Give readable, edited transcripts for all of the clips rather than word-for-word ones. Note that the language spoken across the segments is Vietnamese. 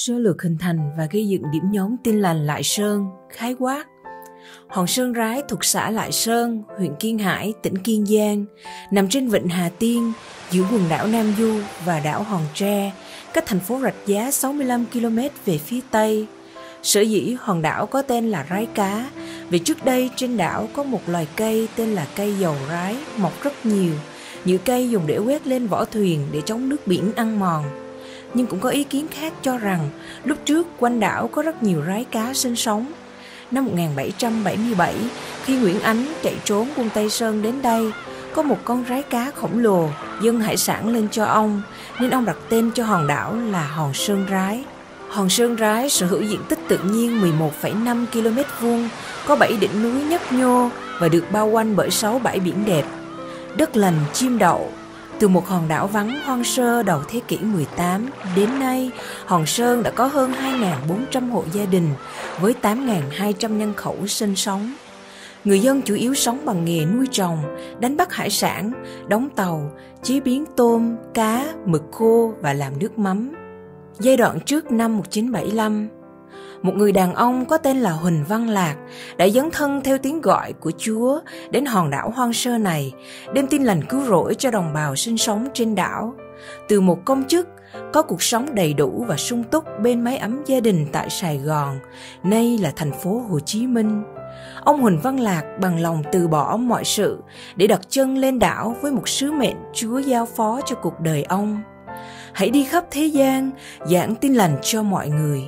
Sơ lược hình thành và gây dựng điểm nhóm Tin Lành Lại Sơn, khái quát. Hòn Sơn Rái thuộc xã Lại Sơn, huyện Kiên Hải, tỉnh Kiên Giang, nằm trên vịnh Hà Tiên, giữa quần đảo Nam Du và đảo Hòn Tre, cách thành phố Rạch Giá 65 km về phía Tây. Sở dĩ hòn đảo có tên là Rái Cá, vì trước đây trên đảo có một loài cây tên là cây dầu rái mọc rất nhiều. Những cây dùng để quét lên vỏ thuyền để chống nước biển ăn mòn. Nhưng cũng có ý kiến khác cho rằng lúc trước quanh đảo có rất nhiều rái cá sinh sống. Năm 1777, khi Nguyễn Ánh chạy trốn quân Tây Sơn đến đây, có một con rái cá khổng lồ dâng hải sản lên cho ông, nên ông đặt tên cho hòn đảo là Hòn Sơn Rái. Hòn Sơn Rái sở hữu diện tích tự nhiên 11,5 km vuông, có 7 đỉnh núi nhấp nhô và được bao quanh bởi 6 bãi biển đẹp. Đất lành chim đậu. Từ một hòn đảo vắng hoang sơ đầu thế kỷ 18 đến nay, Hòn Sơn đã có hơn 2.400 hộ gia đình với 8.200 nhân khẩu sinh sống. Người dân chủ yếu sống bằng nghề nuôi trồng, đánh bắt hải sản, đóng tàu, chế biến tôm, cá, mực khô và làm nước mắm. Giai đoạn trước năm 1975, một người đàn ông có tên là Huỳnh Văn Lạc đã dấn thân theo tiếng gọi của Chúa đến hòn đảo hoang sơ này, đem tin lành cứu rỗi cho đồng bào sinh sống trên đảo. Từ một công chức có cuộc sống đầy đủ và sung túc bên mái ấm gia đình tại Sài Gòn, nay là thành phố Hồ Chí Minh, ông Huỳnh Văn Lạc bằng lòng từ bỏ mọi sự để đặt chân lên đảo với một sứ mệnh Chúa giao phó cho cuộc đời ông. Hãy đi khắp thế gian, giảng tin lành cho mọi người.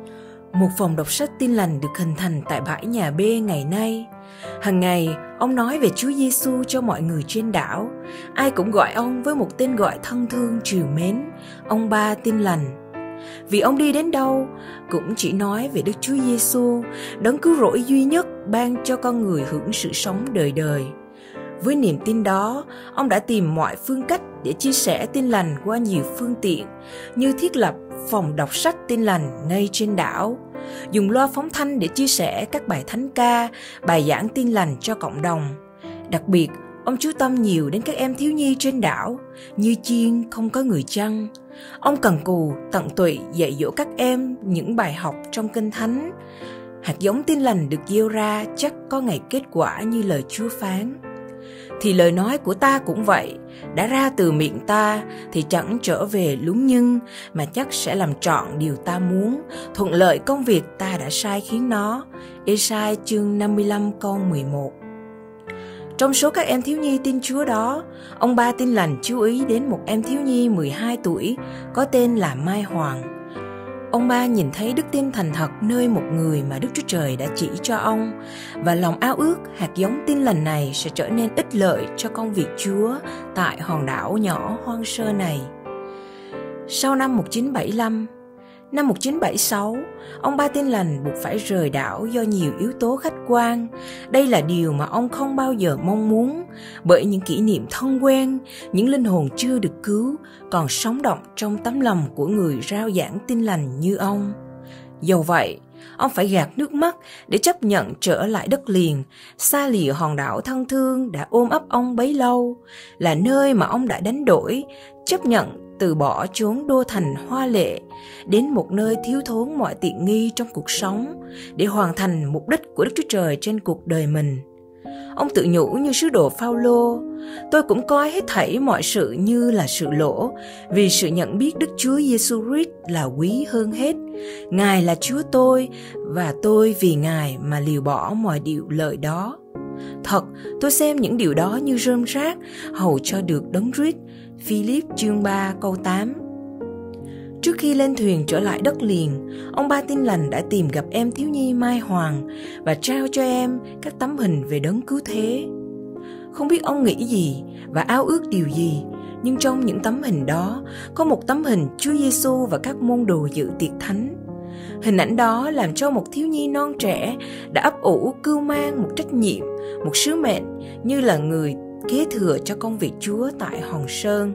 Một phòng đọc sách tin lành được hình thành tại bãi nhà B ngày nay. Hằng ngày, ông nói về Chúa Giêsu cho mọi người trên đảo. Ai cũng gọi ông với một tên gọi thân thương trìu mến, ông Ba Tin Lành. Vì ông đi đến đâu, cũng chỉ nói về Đức Chúa Giêsu, đấng cứu rỗi duy nhất ban cho con người hưởng sự sống đời đời. Với niềm tin đó, ông đã tìm mọi phương cách để chia sẻ tin lành qua nhiều phương tiện, như thiết lập phòng đọc sách tin lành ngay trên đảo, dùng loa phóng thanh để chia sẻ các bài thánh ca, bài giảng tin lành cho cộng đồng. Đặc biệt, ông chú tâm nhiều đến các em thiếu nhi trên đảo, như chiên không có người chăn. Ông cần cù, tận tụy dạy dỗ các em những bài học trong Kinh Thánh. Hạt giống tin lành được gieo ra chắc có ngày kết quả như lời Chúa phán. Thì lời nói của ta cũng vậy, đã ra từ miệng ta thì chẳng trở về lúng nhưng, mà chắc sẽ làm trọn điều ta muốn, thuận lợi công việc ta đã sai khiến nó. Ê-sai chương 55 câu 11. Trong số các em thiếu nhi tin Chúa đó, ông Ba Tin Lành chú ý đến một em thiếu nhi 12 tuổi có tên là Mai Hoàng. Ông Ba nhìn thấy đức tin thành thật nơi một người mà Đức Chúa Trời đã chỉ cho ông, và lòng ao ước hạt giống tin lành này sẽ trở nên ích lợi cho công việc Chúa tại hòn đảo nhỏ hoang sơ này. Sau năm 1975, năm 1976, ông Ba Tin Lành buộc phải rời đảo do nhiều yếu tố khách quan. Đây là điều mà ông không bao giờ mong muốn, bởi những kỷ niệm thân quen, những linh hồn chưa được cứu còn sống động trong tấm lòng của người rao giảng tin lành như ông. Dầu vậy, ông phải gạt nước mắt để chấp nhận trở lại đất liền, xa lìa hòn đảo thân thương đã ôm ấp ông bấy lâu, là nơi mà ông đã đánh đổi, chấp nhận từ bỏ chốn đô thành hoa lệ, đến một nơi thiếu thốn mọi tiện nghi trong cuộc sống, để hoàn thành mục đích của Đức Chúa Trời trên cuộc đời mình. Ông tự nhủ như sứ đồ Phao-lô: tôi cũng coi hết thảy mọi sự như là sự lỗ, vì sự nhận biết Đức Chúa Giêsu Christ là quý hơn hết. Ngài là Chúa tôi, và tôi vì Ngài mà liều bỏ mọi điều lợi đó. Thật, tôi xem những điều đó như rơm rác, hầu cho được đấng Christ. Philip chương 3 câu 8. Trước khi lên thuyền trở lại đất liền, ông Ba Tin Lành đã tìm gặp em thiếu nhi Mai Hoàng và trao cho em các tấm hình về đấng cứu thế. Không biết ông nghĩ gì và ao ước điều gì, nhưng trong những tấm hình đó có một tấm hình Chúa Giêsu và các môn đồ dự tiệc thánh. Hình ảnh đó làm cho một thiếu nhi non trẻ đã ấp ủ cưu mang một trách nhiệm, một sứ mệnh như là người kế thừa cho công việc Chúa tại Hòn Sơn.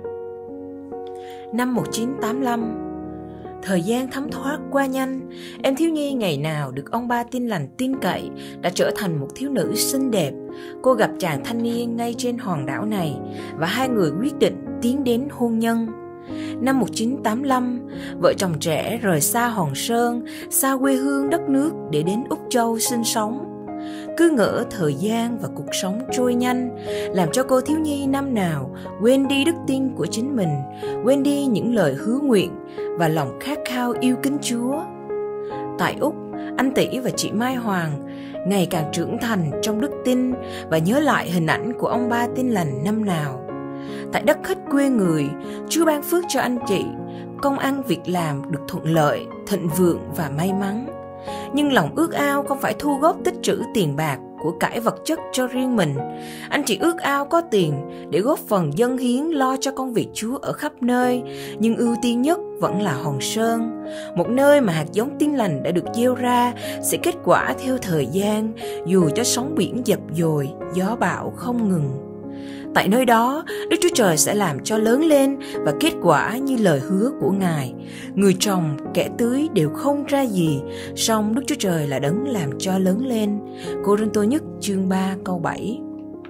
Năm 1985, thời gian thấm thoát qua nhanh, em thiếu nhi ngày nào được ông Ba Tin Lành tin cậy đã trở thành một thiếu nữ xinh đẹp. Cô gặp chàng thanh niên ngay trên hòn đảo này và hai người quyết định tiến đến hôn nhân. Năm 1985, vợ chồng trẻ rời xa Hòn Sơn, xa quê hương đất nước để đến Úc Châu sinh sống. Cứ ngỡ thời gian và cuộc sống trôi nhanh, làm cho cô thiếu nhi năm nào quên đi đức tin của chính mình, quên đi những lời hứa nguyện và lòng khát khao yêu kính Chúa. Tại Úc, anh Tỷ và chị Mai Hoàng ngày càng trưởng thành trong đức tin và nhớ lại hình ảnh của ông ba tin lành năm nào. Tại đất khách quê người, Chúa ban phước cho anh chị, công ăn việc làm được thuận lợi, thịnh vượng và may mắn. Nhưng lòng ước ao không phải thu góp tích trữ tiền bạc, của cải vật chất cho riêng mình. Anh chị ước ao có tiền để góp phần dâng hiến lo cho công việc Chúa ở khắp nơi, nhưng ưu tiên nhất vẫn là Hòn Sơn, một nơi mà hạt giống tin lành đã được gieo ra sẽ kết quả theo thời gian, dù cho sóng biển dập dồi, gió bão không ngừng. Tại nơi đó, Đức Chúa Trời sẽ làm cho lớn lên và kết quả như lời hứa của Ngài. Người trồng, kẻ tưới đều không ra gì, song Đức Chúa Trời là đấng làm cho lớn lên. Cô-rinh-tô nhất chương 3 câu 7.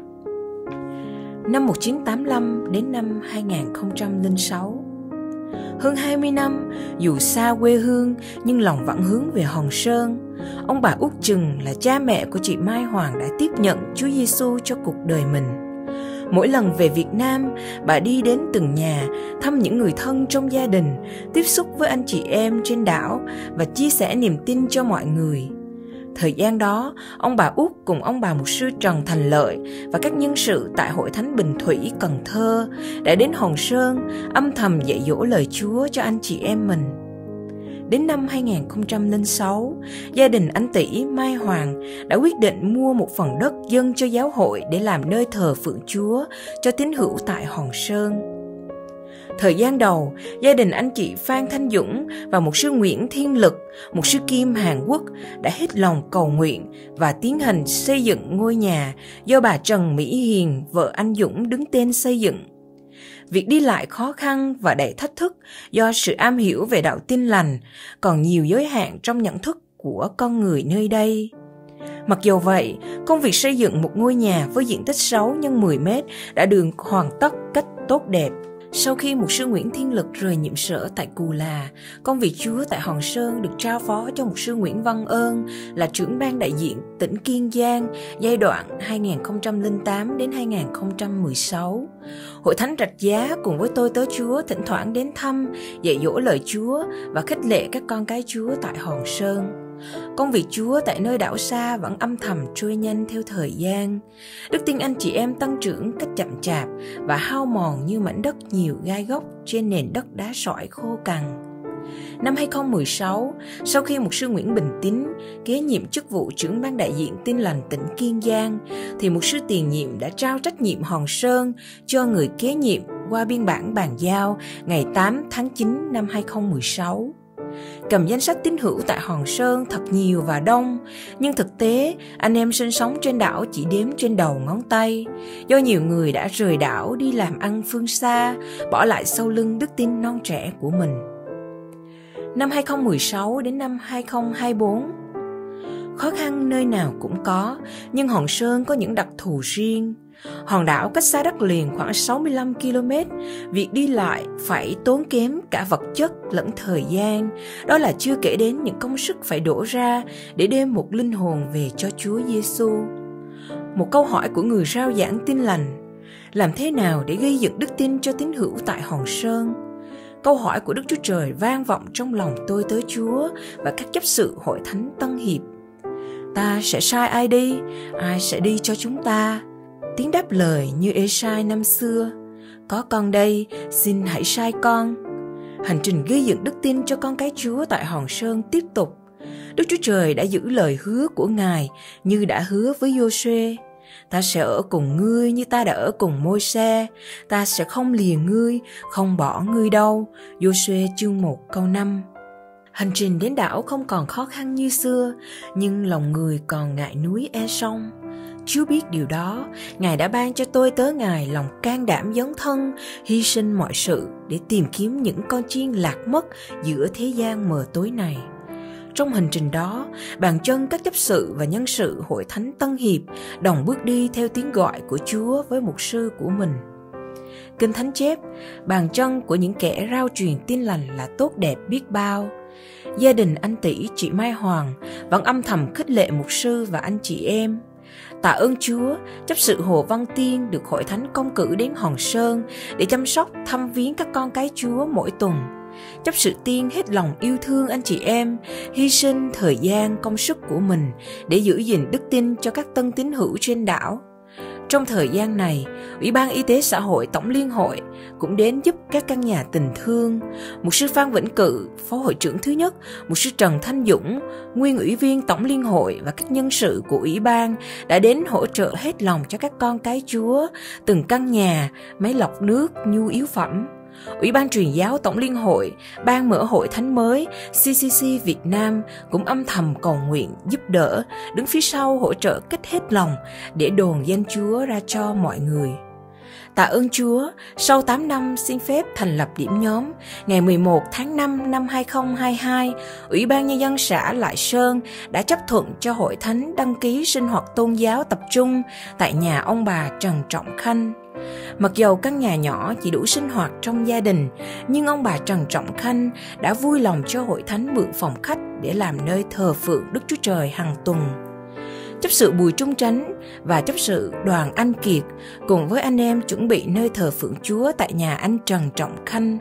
Năm 1985 đến năm 2006. Hơn 20 năm, dù xa quê hương nhưng lòng vẫn hướng về Hòn Sơn. Ông bà Út Chừng là cha mẹ của chị Mai Hoàng đã tiếp nhận Chúa Giêsu cho cuộc đời mình. Mỗi lần về Việt Nam, bà đi đến từng nhà, thăm những người thân trong gia đình, tiếp xúc với anh chị em trên đảo và chia sẻ niềm tin cho mọi người. Thời gian đó, ông bà Út cùng ông bà mục sư Trần Thành Lợi và các nhân sự tại Hội Thánh Bình Thủy, Cần Thơ đã đến Hòn Sơn âm thầm dạy dỗ lời Chúa cho anh chị em mình. Đến năm 2006, gia đình anh Tỷ Mai Hoàng đã quyết định mua một phần đất dâng cho giáo hội để làm nơi thờ phượng Chúa cho tín hữu tại Hòn Sơn. Thời gian đầu, gia đình anh chị Phan Thanh Dũng và mục sư Nguyễn Thiên Lực, mục sư Kim Hàn Quốc đã hết lòng cầu nguyện và tiến hành xây dựng ngôi nhà do bà Trần Mỹ Hiền, vợ anh Dũng đứng tên xây dựng. Việc đi lại khó khăn và đầy thách thức do sự am hiểu về đạo tin lành, còn nhiều giới hạn trong nhận thức của con người nơi đây. Mặc dù vậy, công việc xây dựng một ngôi nhà với diện tích 6 x 10 mét đã được hoàn tất cách tốt đẹp. Sau khi mục sư Nguyễn Thiên Lực rời nhiệm sở tại Cù Là, công việc Chúa tại Hòn Sơn được trao phó cho mục sư Nguyễn Văn Ơn là trưởng ban đại diện tỉnh Kiên Giang giai đoạn 2008 đến 2016. Hội Thánh Rạch Giá cùng với tôi tớ Chúa thỉnh thoảng đến thăm, dạy dỗ lời Chúa và khích lệ các con cái Chúa tại Hòn Sơn. Công việc Chúa tại nơi đảo xa vẫn âm thầm trôi nhanh theo thời gian. Đức tin anh chị em tăng trưởng cách chậm chạp và hao mòn như mảnh đất nhiều gai góc trên nền đất đá sỏi khô cằn. Năm 2016, sau khi mục sư Nguyễn Bình Tín kế nhiệm chức vụ trưởng ban đại diện tin lành tỉnh Kiên Giang, thì mục sư tiền nhiệm đã trao trách nhiệm Hòn Sơn cho người kế nhiệm qua biên bản bàn giao ngày 8 tháng 9 năm 2016. Cầm danh sách tín hữu tại Hòn Sơn thật nhiều và đông, nhưng thực tế anh em sinh sống trên đảo chỉ đếm trên đầu ngón tay, do nhiều người đã rời đảo đi làm ăn phương xa, bỏ lại sau lưng đức tin non trẻ của mình. Năm 2016 đến năm 2024, khó khăn nơi nào cũng có, nhưng Hòn Sơn có những đặc thù riêng. Hòn đảo cách xa đất liền khoảng 65 km, việc đi lại phải tốn kém cả vật chất lẫn thời gian, đó là chưa kể đến những công sức phải đổ ra để đem một linh hồn về cho Chúa Giêsu. Một câu hỏi của người rao giảng tin lành: làm thế nào để gây dựng đức tin cho tín hữu tại Hòn Sơn? Câu hỏi của Đức Chúa Trời vang vọng trong lòng tôi tớ Chúa và các chấp sự Hội Thánh Tân Hiệp. Ta sẽ sai ai đi? Ai sẽ đi cho chúng ta? Tiếng đáp lời như Ê-sai năm xưa: có con đây, xin hãy sai con. Hành trình gây dựng đức tin cho con cái Chúa tại Hòn Sơn tiếp tục. Đức Chúa Trời đã giữ lời hứa của Ngài như đã hứa với Giô-suê: ta sẽ ở cùng ngươi như ta đã ở cùng Môi-se, ta sẽ không lìa ngươi, không bỏ ngươi đâu. Giô-suê chương 1 câu 5. Hành trình đến đảo không còn khó khăn như xưa, nhưng lòng người còn ngại núi e sông. Chúa biết điều đó, Ngài đã ban cho tôi tớ Ngài lòng can đảm dấn thân, hy sinh mọi sự để tìm kiếm những con chiên lạc mất giữa thế gian mờ tối này. Trong hành trình đó, bàn chân các chấp sự và nhân sự Hội Thánh Tân Hiệp đồng bước đi theo tiếng gọi của Chúa với mục sư của mình. Kinh Thánh chép, bàn chân của những kẻ rao truyền tin lành là tốt đẹp biết bao. Gia đình anh Tỷ, chị Mai Hoàng vẫn âm thầm khích lệ mục sư và anh chị em. Tạ ơn Chúa, chấp sự Hồ Văn Tiên được Hội Thánh công cử đến Hòn Sơn để chăm sóc thăm viếng các con cái Chúa mỗi tuần. Chấp sự Tiên hết lòng yêu thương anh chị em, hy sinh thời gian công sức của mình để giữ gìn đức tin cho các tân tín hữu trên đảo. Trong thời gian này, Ủy ban Y tế xã hội Tổng Liên hội cũng đến giúp các căn nhà tình thương. Mục sư Phan Vĩnh Cự, Phó hội trưởng thứ nhất, mục sư Trần Thanh Dũng, nguyên ủy viên Tổng Liên hội và các nhân sự của Ủy ban đã đến hỗ trợ hết lòng cho các con cái Chúa, từng căn nhà, máy lọc nước, nhu yếu phẩm. Ủy ban Truyền giáo Tổng Liên hội, ban mở hội thánh mới CCC Việt Nam cũng âm thầm cầu nguyện giúp đỡ, đứng phía sau hỗ trợ kết hết lòng để đồn danh Chúa ra cho mọi người. Tạ ơn Chúa, sau 8 năm xin phép thành lập điểm nhóm, ngày 11 tháng 5 năm 2022, Ủy ban Nhân dân xã Lại Sơn đã chấp thuận cho hội thánh đăng ký sinh hoạt tôn giáo tập trung tại nhà ông bà Trần Trọng Khanh. Mặc dầu căn nhà nhỏ chỉ đủ sinh hoạt trong gia đình, nhưng ông bà Trần Trọng Khanh đã vui lòng cho hội thánh mượn phòng khách để làm nơi thờ phượng Đức Chúa Trời hàng tuần. Chấp sự Bùi Trung Chánh và chấp sự Đoàn Anh Kiệt cùng với anh em chuẩn bị nơi thờ phượng Chúa tại nhà anh Trần Trọng Khanh.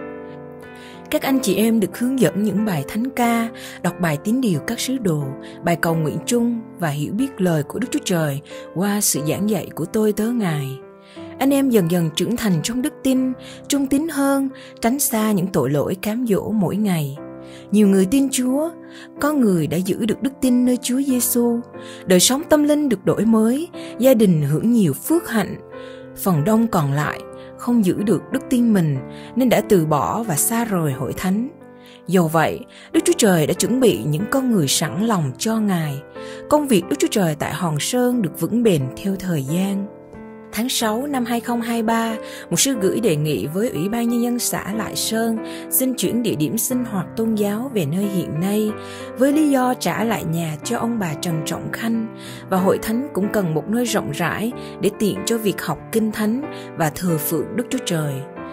Các anh chị em được hướng dẫn những bài thánh ca, đọc bài tín điều các sứ đồ, bài cầu nguyện chung và hiểu biết lời của Đức Chúa Trời qua sự giảng dạy của tôi tớ Ngài. Anh em dần dần trưởng thành trong đức tin, trung tín hơn, tránh xa những tội lỗi cám dỗ mỗi ngày. Nhiều người tin Chúa, có người đã giữ được đức tin nơi Chúa Giêsu, đời sống tâm linh được đổi mới, gia đình hưởng nhiều phước hạnh. Phần đông còn lại không giữ được đức tin mình nên đã từ bỏ và xa rời hội thánh. Dầu vậy, Đức Chúa Trời đã chuẩn bị những con người sẵn lòng cho Ngài. Công việc Đức Chúa Trời tại Hòn Sơn được vững bền theo thời gian. Tháng 6 năm 2023, mục sư gửi đề nghị với Ủy ban Nhân dân xã Lại Sơn xin chuyển địa điểm sinh hoạt tôn giáo về nơi hiện nay, với lý do trả lại nhà cho ông bà Trần Trọng Khanh, và hội thánh cũng cần một nơi rộng rãi để tiện cho việc học kinh thánh và thờ phượng Đức Chúa Trời.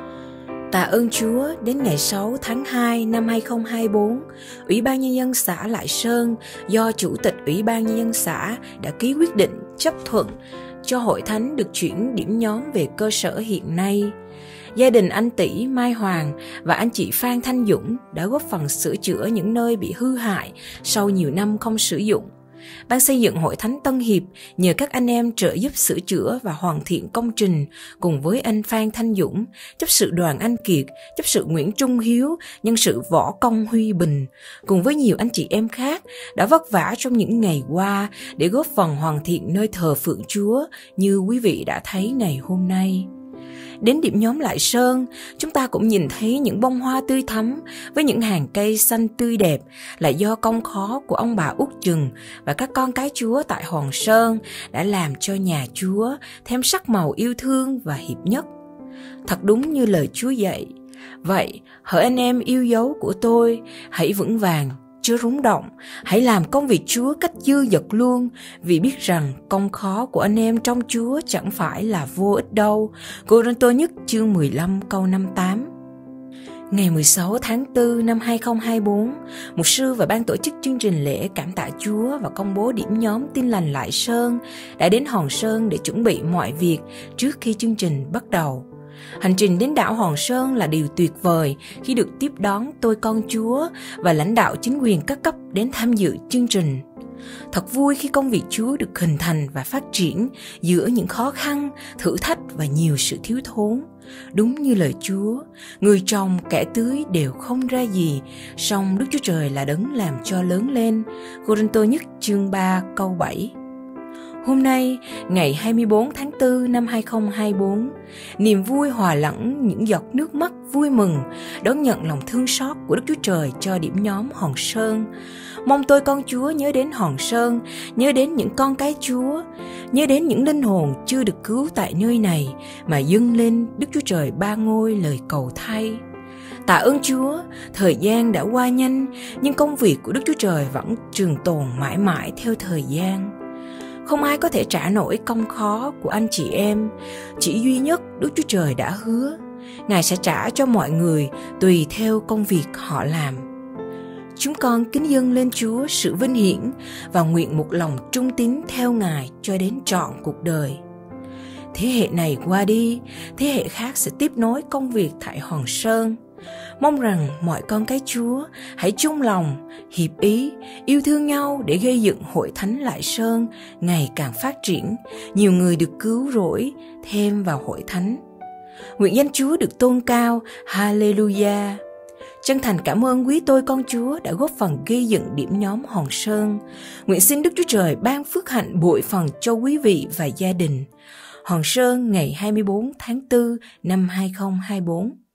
Tạ ơn Chúa, đến ngày 6 tháng 2 năm 2024, Ủy ban Nhân dân xã Lại Sơn do Chủ tịch Ủy ban Nhân dân xã đã ký quyết định chấp thuận cho hội thánh được chuyển điểm nhóm về cơ sở hiện nay. Gia đình anh Tỷ, Mai Hoàng và anh chị Phan Thanh Dũng đã góp phần sửa chữa những nơi bị hư hại sau nhiều năm không sử dụng. Ban xây dựng hội thánh Tân Hiệp nhờ các anh em trợ giúp sửa chữa và hoàn thiện công trình cùng với anh Phan Thanh Dũng, chấp sự Đoàn Anh Kiệt, chấp sự Nguyễn Trung Hiếu, nhân sự Võ Công Huy Bình, cùng với nhiều anh chị em khác đã vất vả trong những ngày qua để góp phần hoàn thiện nơi thờ phượng Chúa như quý vị đã thấy ngày hôm nay. Đến điểm nhóm Lại Sơn, chúng ta cũng nhìn thấy những bông hoa tươi thắm với những hàng cây xanh tươi đẹp là do công khó của ông bà Út Chừng và các con cái Chúa tại Hòn Sơn đã làm cho nhà Chúa thêm sắc màu yêu thương và hiệp nhất. Thật đúng như lời Chúa dạy. Vậy, hỡi anh em yêu dấu của tôi, hãy vững vàng, chớ rúng động, hãy làm công việc Chúa cách dư dật luôn, vì biết rằng công khó của anh em trong Chúa chẳng phải là vô ích đâu. Cô-rinh-tô nhất chương 15 câu 58. Ngày 16 tháng 4 năm 2024, mục sư và ban tổ chức chương trình lễ cảm tạ Chúa và công bố điểm nhóm Tin Lành Lại Sơn đã đến Hòn Sơn để chuẩn bị mọi việc trước khi chương trình bắt đầu. Hành trình đến đảo Hòn Sơn là điều tuyệt vời khi được tiếp đón tôi con Chúa và lãnh đạo chính quyền các cấp đến tham dự chương trình. Thật vui khi công việc Chúa được hình thành và phát triển giữa những khó khăn, thử thách và nhiều sự thiếu thốn. Đúng như lời Chúa, người trồng kẻ tưới đều không ra gì, song Đức Chúa Trời là đấng làm cho lớn lên. Cô-rinh-tô nhất chương 3 câu 7. Hôm nay, ngày 24 tháng 4 năm 2024, niềm vui hòa lẫn những giọt nước mắt vui mừng đón nhận lòng thương xót của Đức Chúa Trời cho điểm nhóm Hòn Sơn. Mong tôi con Chúa nhớ đến Hòn Sơn, nhớ đến những con cái Chúa, nhớ đến những linh hồn chưa được cứu tại nơi này mà dâng lên Đức Chúa Trời ba ngôi lời cầu thay. Tạ ơn Chúa, thời gian đã qua nhanh, nhưng công việc của Đức Chúa Trời vẫn trường tồn mãi mãi theo thời gian. Không ai có thể trả nổi công khó của anh chị em, chỉ duy nhất Đức Chúa Trời đã hứa. Ngài sẽ trả cho mọi người tùy theo công việc họ làm. Chúng con kính dâng lên Chúa sự vinh hiển và nguyện một lòng trung tín theo Ngài cho đến trọn cuộc đời. Thế hệ này qua đi, thế hệ khác sẽ tiếp nối công việc tại Hòn Sơn. Mong rằng mọi con cái Chúa hãy chung lòng, hiệp ý, yêu thương nhau để gây dựng hội thánh Lại Sơn ngày càng phát triển, nhiều người được cứu rỗi thêm vào hội thánh. Nguyện danh Chúa được tôn cao. Hallelujah. Chân thành cảm ơn quý tôi con Chúa đã góp phần gây dựng điểm nhóm Hòn Sơn. Nguyện xin Đức Chúa Trời ban phước hạnh bội phần cho quý vị và gia đình. Hòn Sơn ngày 24 tháng 4 năm 2024.